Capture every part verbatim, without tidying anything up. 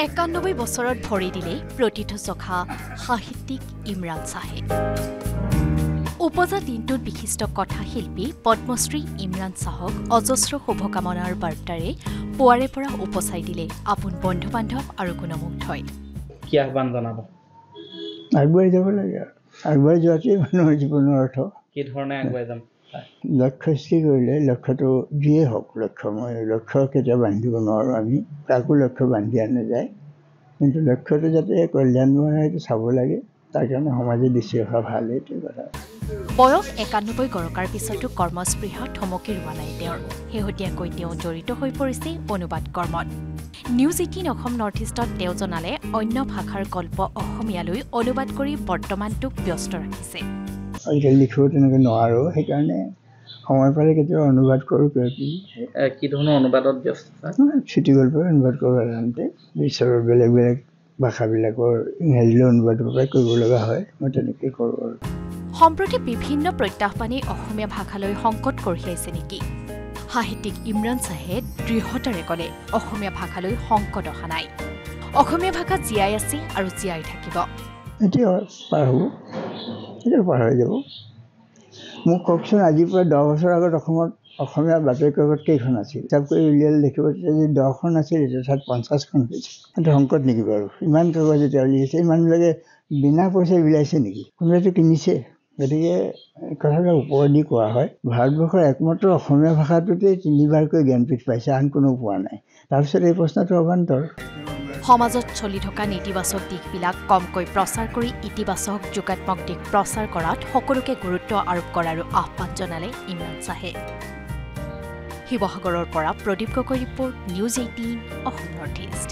একানব্বৈ বছৰত ভৰি দিলে প্ৰতিথসখা সাহিত্যিক ইমৰান চাহে উপজা দিনটোত বিশিষ্ট কথাশিল্পী পদ্মশ্ৰী ইমৰান চাহক অজস্ৰ শুভকামনাৰ বাৰ্তাৰে পুৱাৰে পৰা উপচাই দিলে আপোন বন্ধু বান্ধৱ আৰু গুণমুগ্ধই কি আহ্বান জনাব আগবাঢ়ি যাব লাগে আগবাঢ়ি যোৱাটোৱেই মানুহৰ জীৱনৰ অৰ্থ কি ধৰণে আগবাঢ়ি যাম লক্ষ্য স্থিৰ কৰিলে লক্ষ্যটো যিয়ে হওক লক্ষ্য মই লক্ষ্য কেতিয়া বান্ধিব নোৱাৰোঁ আমি কাকো লক্ষ্য বান্ধি আনা যায় কিন্তু লক্ষ্যটো যাতে কল্যাণময় হয় সেইটো চাব লাগে তাৰ কাৰণে সমাজে দৃষ্টি ৰখা ভাল এইটোৱে কথা বয়স একানব্বৈ গৰকাৰ পিছতো কৰ্মস্পৃহ থমকি ৰোৱা নাই তেওঁৰ শেহতীয়াকৈ তেওঁ জড়িত হৈ পৰিছে অনুবাদ কৰ্মত নিউজ এইটিন অসম নৰ্থ ইষ্টত তেওঁ জনালে অন্য ভাষাৰ গল্প অসমীয়ালৈ অনুবাদ কৰি বৰ্তমানটোক ব্যস্ত ৰাখিছে আজিকালি লিখিব তেনেকৈ নোৱাৰোঁ সেইকাৰণে সময় পালে কেতিয়াবা অনুবাদ কৰোঁ কিবা কিবি কি ধৰণৰ অনুবাদত ব্যস্ত চুটি গল্পই অনুবাদ কৰোঁ সাধাৰণতে ঈশ্বৰৰ বেলেগ বেলেগ ভাষাবিলাকৰ ইংৰাজীলৈ অনুবাদ কৰিব লগা হয় মই তেনেকৈ কৰোঁ আৰু সম্প্ৰতি বিভিন্ন প্ৰত্যাহ্বানে অসমীয়া ভাষালৈ সংকট কঢ়িয়াইছে নেকি সাহিত্যিক ইমৰান চাহে দৃঢ়তাৰে ক'লে অসমীয়া ভাষালৈ সংকট অহা নাই অসমীয়া ভাষা জীয়াই আছে আৰু জীয়াই থাকিব এতিয়া পাৰ হ'ব এতিয়া পাৰ হৈ যাব মোক কওকচোন আজিৰ পৰা দহ বছৰ আগত অসমত অসমীয়া বাতৰি কাকত কেইখন আছিল হিচাপ কৰি উলিয়ালে দেখিব যদি দহখন আছিল এতিয়া তাত পঞ্চাছখন হৈছে সেইটো সংকট নেকি বাৰু ইমান কাগজ এতিয়া উলিয়াইছে ইমানবিলাকে বিনা পইচাই বিলাইছে নেকি কোনোবাইতো কিনিছে গতিকে কথাবিলাক ওপৰত দি কোৱা হয় ভাৰতবৰ্ষৰ একমাত্ৰ অসমীয়া ভাষাটোতেই তিনিবাৰকৈ জ্ঞানপীঠ পাইছে আন কোনো পোৱা নাই তাৰপিছত এই প্ৰশ্নটো অবান্তৰ সমাজত চলি থকা নেতিবাচক দিশবিলাক কমকৈ প্ৰচাৰ কৰি ইতিবাচক যোগাত্মক দিশ প্ৰচাৰ কৰাত সকলোকে গুৰুত্ব আৰোপ কৰাৰো আহ্বান জনালে ইমৰান চাহে শিৱসাগৰৰ পৰা Pradip Gogoi report news eighteen Assam north east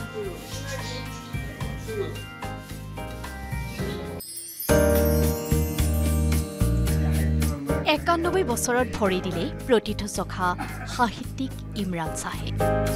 একানব্বৈ বছৰত ভৰি দিলে প্ৰতিথসখা সাহিত্যিক ইমৰান চাহে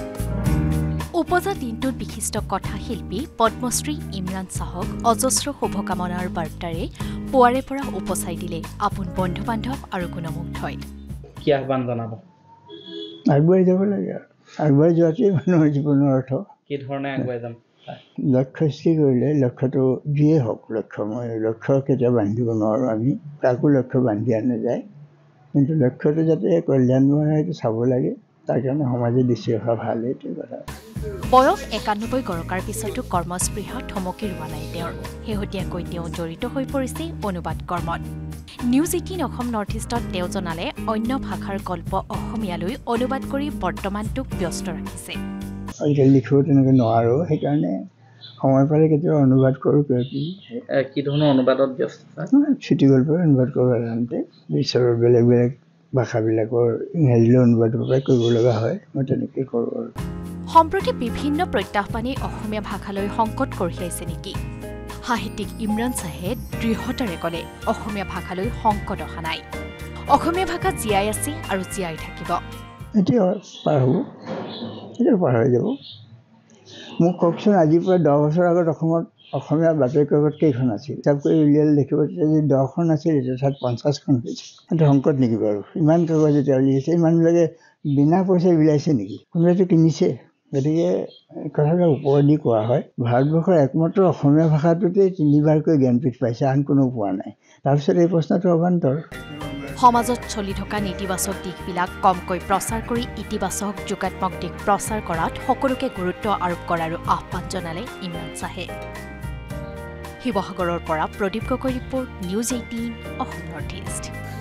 উপজা দিনটোত বিশিষ্ট কথাশিল্পী পদ্মশ্ৰী ইমৰান চাহক অজস্ৰ শুভকামনাৰ বাৰ্তাৰে পুৱাৰে পৰা উপচাই দিলে আপোন বন্ধু বান্ধৱ আৰু গুণমুগ্ধই কি আহ্বান জনাব আগবাঢ়ি যাব লাগে আগবাঢ়ি যোৱাটোৱেই মানুহৰ জীৱনৰ অৰ্থ কি ধৰণে আগবাঢ়ি যাম লক্ষ্য স্থিৰ কৰিলে লক্ষ্যটো যিয়ে হওক লক্ষ্য মই লক্ষ্য কেতিয়া বান্ধিব নোৱাৰোঁ আমি কাকো লক্ষ্য বান্ধি আনা যায় কিন্তু লক্ষ্যটো যাতে কল্যাণময় হয় সেইটো চাব লাগে তাৰ কাৰণে সমাজে দৃষ্টি ৰখা ভাল এইটোৱে কথা বয়স একানব্বৈ গৰকাৰ পিছতো কৰ্মস্পৃহ থমকি ৰোৱা নাই তেওঁৰ শেহতীয়াকৈ তেওঁ জড়িত হৈ পৰিছে অনুবাদ কৰ্মত নিউজ এইটিন অসম নৰ্থ ইষ্টত তেওঁ জনালে অন্য ভাষাৰ গল্প অসমীয়ালৈ অনুবাদ কৰি বৰ্তমানটোক ব্যস্ত ৰাখিছে আজিকালি লিখিব তেনেকৈ নোৱাৰোঁ সেইকাৰণে সময় পালে কেতিয়াবা অনুবাদ কৰোঁ কিবা কিবি কি ধৰণৰ অনুবাদত ব্যস্ত চুটি গল্পই অনুবাদ কৰোঁ সাধাৰণতে ঈশ্বৰৰ বেলেগ বেলেগ ভাষাবিলাকৰ ইংৰাজীলৈ অনুবাদ কৰিব লগা হয় মই তেনেকৈ কৰোঁ আৰু সম্প্ৰতি বিভিন্ন প্ৰত্যাহ্বানে অসমীয়া ভাষালৈ সংকট কঢ়িয়াইছে নেকি সাহিত্যিক ইমৰান চাহে দৃঢ়তাৰে ক'লে অসমীয়া ভাষালৈ সংকট অহা নাই অসমীয়া ভাষা জীয়াই আছে আৰু জীয়াই থাকিব এতিয়া পাৰ হ'ব এতিয়া পাৰ হৈ যাব মোক কওকচোন আজিৰ পৰা দহ বছৰ আগত অসমত অসমীয়া বাতৰি কাকত কেইখন আছিল হিচাপ কৰি উলিয়ালে দেখিব যদি দহখন আছিল এতিয়া তাত পঞ্চাছখন হৈছে সেইটো সংকট নেকি বাৰু ইমান কাগজ এতিয়া উলিয়াইছে ইমানবিলাকে বিনা পইচাই বিলাইছে নেকি কোনোবাইতো কিনিছে গতিকে কথাবিলাক ওপৰত দি কোৱা হয় ভাৰতবৰ্ষৰ একমাত্ৰ অসমীয়া ভাষাটোতেই তিনিবাৰকৈ জ্ঞানপীঠ পাইছে আন কোনো পোৱা নাই তাৰপিছত এই প্ৰশ্নটো অবান্তৰ সমাজত চলি থকা নেতিবাচক দিশবিলাক কমকৈ প্ৰচাৰ কৰি ইতিবাচক যোগাত্মক দিশ প্ৰচাৰ কৰাত সকলোকে গুৰুত্ব আৰোপ কৰাৰো আহ্বান জনালে ইমৰান চাহে শিৱসাগৰৰ পৰা Pradip Gogoi report news eighteen Assam north east